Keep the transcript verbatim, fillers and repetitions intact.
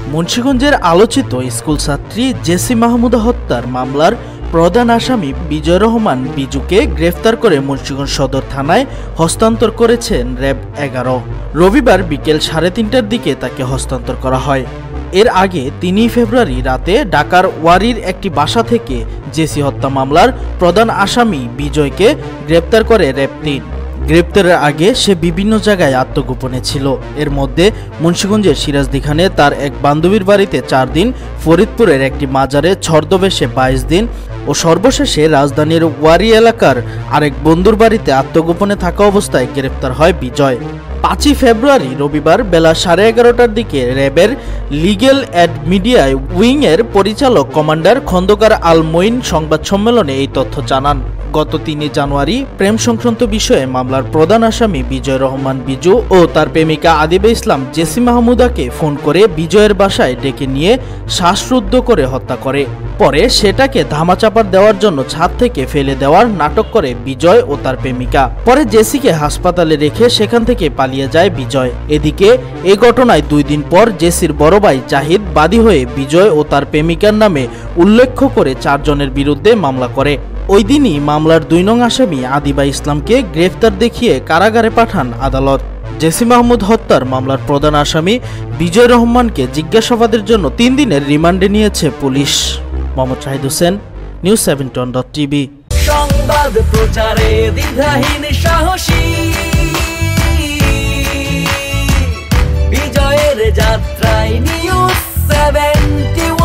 মুন্সিগঞ্জের আলোচিত স্কুল ছাত্রী জেসি মাহমুদা হত্যার মামলার প্রধান আসামি বিজয় রহমান বিজুকে গ্রেফতার করে মুন্সিগঞ্জ সদর থানায় হস্তান্তর করেছেন র্যাব এগারো। রবিবার বিকেল সাড়ে তিনটার দিকে তাকে হস্তান্তর করা হয়। এর আগে তিনই ফেব্রুয়ারি রাতে ঢাকার ওয়ারির একটি বাসা থেকে জেসি হত্যা মামলার প্রধান আসামি বিজয়কে গ্রেপ্তার করে র্যাব তিন। গ্রেপ্তারের আগে সে বিভিন্ন জায়গায় আত্মগোপনে ছিল। এর মধ্যে মুন্সিগঞ্জের সিরাজদিখানে তার এক বান্ধবীর বাড়িতে চার দিন, ফরিদপুরের একটি মাজারে ছদ্মবেশে বাইশ দিন ও সর্বশেষে রাজধানীর ওয়ারি এলাকার আরেক বন্ধুর বাড়িতে আত্মগোপনে থাকা অবস্থায় গ্রেপ্তার হয় বিজয়। পাঁচই ফেব্রুয়ারি রবিবার বেলা সাড়ে এগারোটার দিকে র্যাবের লিগেল অ্যাড মিডিয়া উইং এর পরিচালক কমান্ডার খন্দকার আল মঈন সংবাদ সম্মেলনে এই তথ্য জানান। গত তিনই জানুয়ারি প্রেম সংক্রান্ত বিষয়ে মামলার প্রধান আসামি বিজয় রহমান বিজু ও তার প্রেমিকা আদিবা ইসলাম জেসি মাহমুদাকে ফোন করে বিজয়ের বাসায় ডেকে নিয়ে শ্বাসরুদ্ধ করে হত্যা করে। পরে সেটাকে ধামাচাপা দেওয়ার জন্য ছাদ থেকে ফেলে দেওয়ার নাটক করে বিজয় ও তার প্রেমিকা। পরে জেসিকে হাসপাতালে রেখে সেখান থেকে পালিয়ে যায় বিজয়। এদিকে এই ঘটনায় দুই দিন পর জেসির বড় ভাই জাহিদ বাদী হয়ে বিজয় ও তার প্রেমিকার নামে উল্লেখ করে চারজনের বিরুদ্ধে মামলা করে। ওই দিনই মামলার দুই নং আসামি আদিবা ইসলামকে গ্রেফতার দেখিয়ে কারাগারে পাঠান আদালত। জেসি মাহমুদ হত্যার মামলার প্রধান আসামি বিজয় রহমানকে জিজ্ঞাসাবাদের জন্য তিন দিনের রিমান্ডে নিয়েছে পুলিশ। Mohammad Shahid Hossain, news seventeen dot TV. সংবাদ প্রচারে দ্বিধাহীন সাহসী, বিজয়ের যাত্রায় নিউজ সেভেন্টিন।